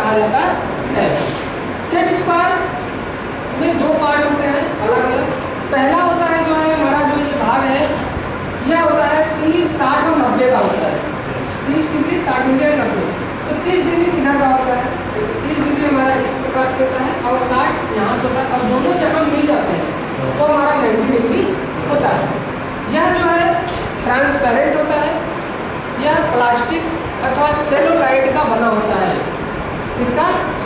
कहा जाता है। सेट स्क्वायर में 2 पार्ट होते हैं अलग अलग। पहला होता है जो है हमारा जो ये भाग है, यह होता है 30, 60 और 90 का होता है। 30 डिग्री, 60 डिग्री और 90। तो 30 डिग्री किधर का होता है? 30 डिग्री हमारा इस प्रकार से होता है और 60 यहाँ से होता है, और दोनों जब हम मिल जाते हैं तो हमारा 90 डिग्री होता है। यह जो है ट्रांसपेरेंट होता है, यह प्लास्टिक अथवा सेलुलाइड का बना होता है। इसका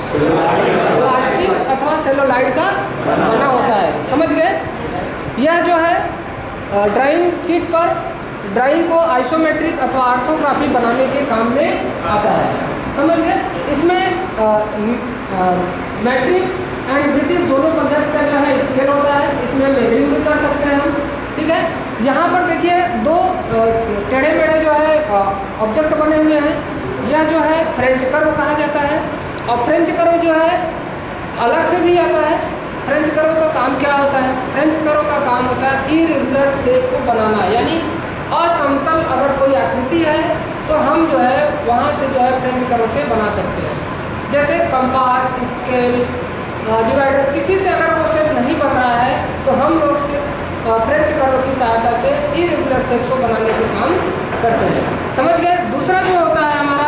प्लास्टिक अथवा सेलुलाइड का बना होता है, समझ गए? यह जो है ड्राइंग शीट पर ड्राइंग को आइसोमेट्रिक अथवा ऑर्थोग्राफी बनाने के काम में आता है, समझ गए? इसमें मैट्रिक एंड ब्रिटिश दोनों पद्धति का जो है स्केल होता है, इसमें मेजरिंग भी कर सकते हैं हम, ठीक है? यहाँ पर देखिए 2 टेढ़े मेढ़े जो है ऑब्जेक्ट बने हुए हैं। यह जो है फ्रेंच कर्व कहा जाता है, और फ्रेंच कर्व जो है अलग से भी आता है। फ्रेंच कर्व का काम क्या होता है? फ्रेंच कर्व का काम होता है इरेगुलर शेप को बनाना, यानी असमतल अगर कोई आकृति है तो हम जो है वहाँ से जो है फ्रेंच कर्व से बना सकते हैं। जैसे कंपास, स्केल, डिवाइडर, किसी से अगर वो शेप नहीं बन रहा है तो हम लोग सिर्फ फ्रेंच कर्व की सहायता से इरेगुलर शेप को बनाने के काम करते हैं, समझ गए? दूसरा जो होता है हमारा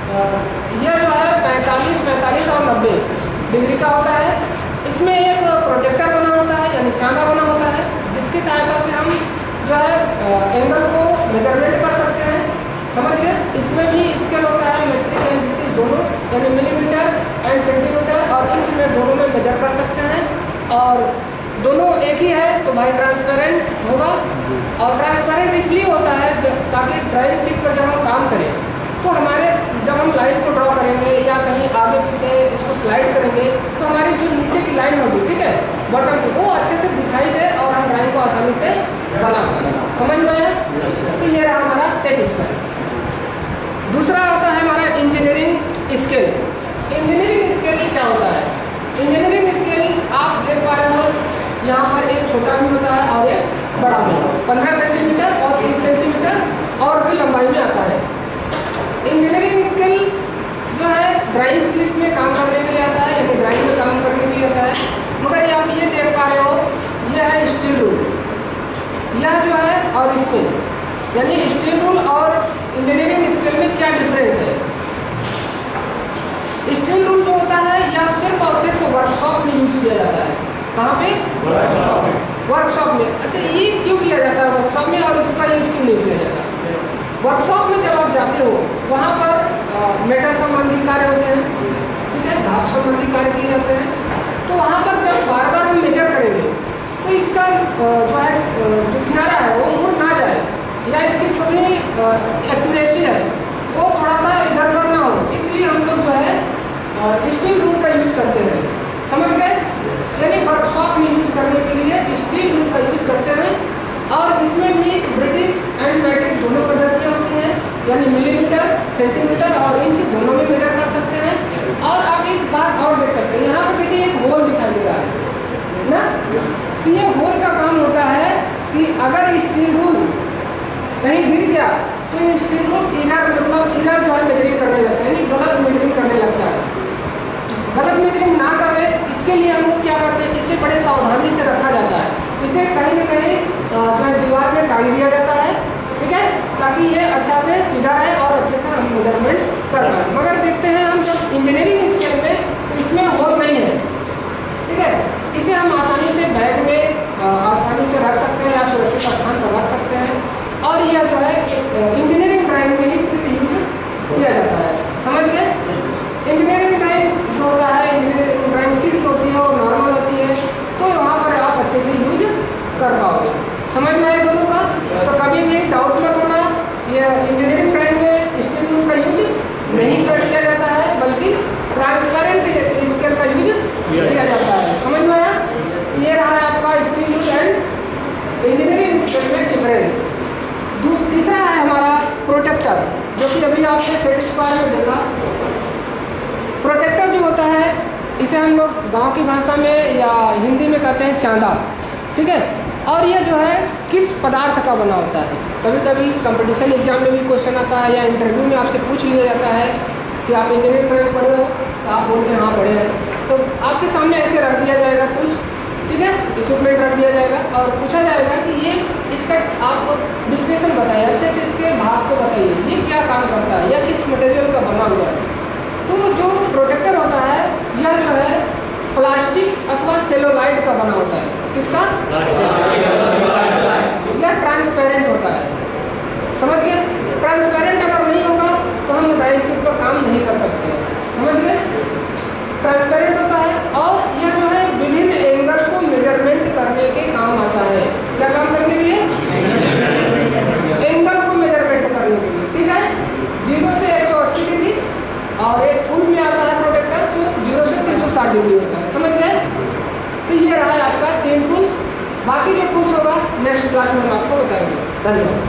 यह जो है 45, 45 और 90 डिग्री का होता है। इसमें एक प्रोटेक्टर बना होता है, यानी चांदा बना होता है, जिसकी सहायता से हम जो है एंगल को मेजरमेंट कर सकते हैं, समझ गए? इसमें भी स्केल होता है मेट्रिक एंड ब्रिटिश दोनों, यानी मिलीमीटर एंड सेंटीमीटर और इंच में दोनों में मेजर कर सकते हैं। और दोनों एक ही है तो भाई ट्रांसपेरेंट होगा। और ट्रांसपेरेंट इसलिए होता है ताकि ड्राइंग शीट पर जब हम काम करें तो हमारे जब हम लाइन को ड्रॉ करेंगे या कहीं आगे पीछे इसको स्लाइड करेंगे तो हमारी जो नीचे की लाइन होगी, ठीक है, बॉटम की, वो अच्छे से दिखाई दे और हम ड्राइंग को आसानी से बना पाएंगे, समझ में आया? तो ये रहा हमारा सेट स्क्वायर। दूसरा आता है हमारा इंजीनियरिंग स्केल। इंजीनियरिंग स्केल क्या होता है? इंजीनियरिंग स्केल आप देख पा रहे हो, यहाँ पर एक छोटा भी होता है और एक बड़ा भी, 15 सेंटीमीटर और 30 सेंटीमीटर और भी लंबाई में आता है। इंजीनियरिंग स्केल जो है ड्राइंग शीट में काम करने के लिए आता है, यानी ड्राइंग में काम करने के लिए आता है। मगर आप ये देख पा रहे हो, यह है स्टील रूल, यह जो है और इसमें, यानी स्टील रूल और इंजीनियरिंग स्केल में क्या डिफरेंस है? स्टील रूल जो होता है यह सिर्फ और सिर्फ वर्कशॉप में यूज किया जाता है। कहाँ पे? वर्कशॉप में। अच्छा, ये क्यों किया जाता है वर्कशॉप में और इसका यूज क्यों नहीं किया जाता? वर्कशॉप में जब आप जाते हो वहाँ पर मेटल संबंधी कार्य होते हैं, ठीक है, धातु संबंधी कार्य किए जाते हैं। तो वहाँ पर जब बार बार हम मेजर करेंगे तो इसका जो है जो किनारा है वो मुड़ ना जाए, या इसकी जो भी एक्यूरेसी है वो थोड़ा सा इधर उधर ना हो, इसलिए हम लोग जो है स्टील रूल का यूज करते हैं, समझ गए? यानी वर्कशॉप में यूज करने के लिए स्टील रूल का यूज करते हैं। और इसमें भी ब्रिटिश एंड मैट्रिक दोनों पद्धतियाँ होती हैं, यानी मिलीमीटर, सेंटीमीटर और इंच दोनों में मेजर कर सकते हैं। और आप एक बात और देख सकते हैं, यहाँ पर देखिए एक होल दिखाई दे रहा है ना, तो ये होल का काम होता है कि अगर स्टील रूल कहीं गिर गया तो ये स्टील रूल इनर इनर जो है मेजरिंग करने लगता है, यानी गलत मेजरिंग करने लगता है। गलत मेजरिंग ना करे इसके लिए हम लोग क्या करते हैं, इसे बड़े सावधानी से रखा जाता है, इसे कहीं न कहीं जो है दीवार में टांग दिया जाता है, ठीक है, ताकि ये अच्छा से सीधा है और अच्छे से हम मेजरमेंट कर पाए। मगर देखते हैं हम जब इंजीनियरिंग स्केल में तो इसमें होल नहीं है, ठीक है, इसे हम आसानी से बैग में आसानी से रख सकते हैं या सुरक्षित स्थान पर रख सकते हैं। और यह जो है इंजीनियरिंग ड्राइंग में ही सिर्फ यूज किया जाता है, समझ गए? इंजीनियरिंग ड्राइंग जो होता है, इंजीनियरिंग ड्राइंग शीट जो होती है वो नॉर्मल होती है, तो वहाँ पर आप अच्छे से यूज कर पाओगे, समझ में आए दोनों का? तो कभी भी डाउट मत होना, ये इंजीनियरिंग ड्राइंग में स्टील रूल का यूज नहीं किया जाता है, बल्कि ट्रांसपेरेंट स्केल का यूज किया जाता है, समझ में आया? ये रहा है आपका steel rule and engineering scale में डिफरेंस। तीसरा है हमारा प्रोटेक्टर, जो कि अभी आपने सेट स्क्वायर में देखा। प्रोटेक्टर जो होता है इसे हम लोग गांव की भाषा में या हिंदी में कहते हैं चांदा, ठीक है। और ये जो है किस पदार्थ का बना होता है? कभी कभी कंपटीशन एग्जाम में भी क्वेश्चन आता है या इंटरव्यू में आपसे पूछ लिया जाता है कि आप इंजीनियरिंग ड्राइंग पढ़े हो, तो आप बोलते हैं हाँ पढ़े हैं, तो आपके सामने ऐसे रख दिया जाएगा टूल्स, ठीक है, इक्विपमेंट रख दिया जाएगा और पूछा जाएगा कि ये इसका आप डिस्क्रिप्शन बताइए, अच्छे से इसके भाग को बताइए, ये क्या काम करता है या किस मटेरियल का बना हुआ है। तो जो प्रोटेक्टर होता है यह जो है प्लास्टिक अथवा सेलोलाइड का बना होता है। किसका? यह ट्रांसपेरेंट होता है, समझ गए? ट्रांसपेरेंट अगर नहीं होगा तो हम ड्राइंग शीट पर काम नहीं कर सकते, समझ गए? ट्रांसपेरेंट होता है और यह जो है विभिन्न एंगल को मेजरमेंट करने के काम आता है। क्या काम करने के लिए? एंगल को मेजरमेंट करने के लिए, ठीक है। 0 से 180 डिग्री और एक फुल में आता है प्रोटेक्टर तो 0 से 360 डिग्री होता है, समझ गए? तो ये रहा है आपका 3 टूल्स। बाकी जो टूल्स होगा नेक्स्ट क्लास में हम आपको बताएंगे। धन्यवाद।